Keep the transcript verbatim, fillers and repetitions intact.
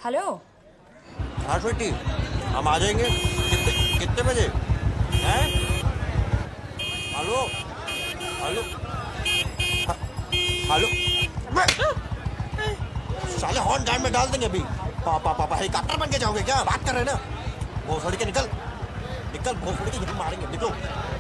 Hello. हाँ स्वीटी, हम आ जाएंगे। कितने कितने बजे हैं? Hello hello hello. साले हॉर्न टाइम में डाल देंगे अभी। पापा पापा हेलीकॉप्टर बन के जाओगे क्या? बात कर रहे हैं ना। भोसड़ी के निकल निकल, भोसड़ी के यहीं मारेंगे, निकलो।